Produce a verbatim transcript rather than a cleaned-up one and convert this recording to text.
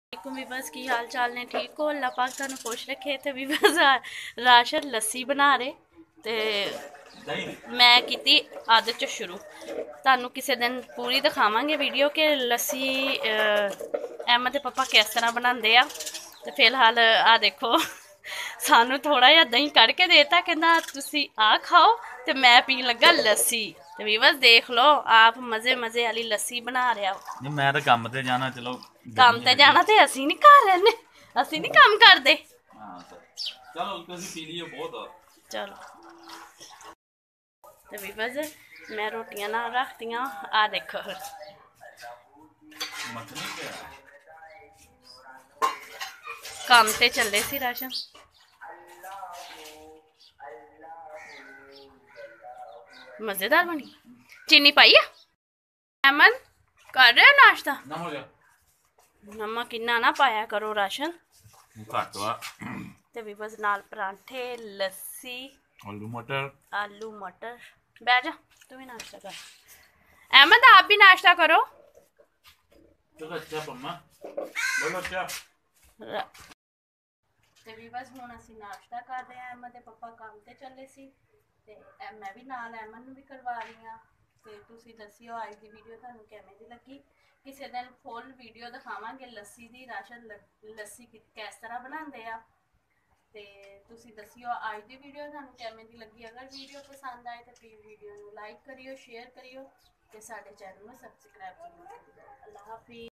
भी बस की हाल चाल ने ठीक हो अल्लाह पाक तुहानू खुश रखे। तो भी बस राशन लस्सी बना रहे तो मैं की आदत च शुरू तुहानू किसी दिन पूरी दिखावांगे वीडियो के लस्सी अहमद दे पापा किस तरह बनाते हैं। तो फिलहाल आ देखो सानू थोड़ा जिहा दही कढ़ के देता कहना तुसी आ खाओ तो मैं पीन लगा लस्सी। तो भी बस देख लो आप मजे मजे वाली लस्सी बना रहा हो। मैं तो काम ते जाना चलो काम ते जाना ते असी नहीं घर रहने असी नहीं काम करते। चलो पी लियो बहुत चलो तो भी बस मैं रोटियां ना रख दियां आ देखो काम ते चले सी राशन मजेदार बनी चीनी पाई है अहमद कर रहे हो नाश्ता नमक इन्ना ना पाया करो राशन ते भी बस नाल परांठे लस्सी आलू मटर आलू मटर बैठ जा तू भी नाश्ता कर अहमद आप भी नाश्ता करो। अच्छा पम्मा बोलो अच्छा ते भी बस हुण असीं नाश्ता कर रहे हैं। अहमद दे पप्पा काम ते चले सी ते मैं भी नाल अहमद नूं भी करवा रही हाँ। ते तुसीं दस्सिओ अज दी वीडियो तुहानूं किवें दी लगी। किसी दिन फुल वीडियो दिखावांगे लस्सी दी राशन लस्सी किस तरह बनाते आ। ते तुसीं दस्सिओ अज दी वीडियो तुहानूं किवें दी लगी। अगर वीडियो पसंद आए तो प्लीज़ वीडियो नूं लाइक करियो शेयर करियो ते साडे चैनल नूं सबसक्राइब करियो। अल्लाह हाफिज़।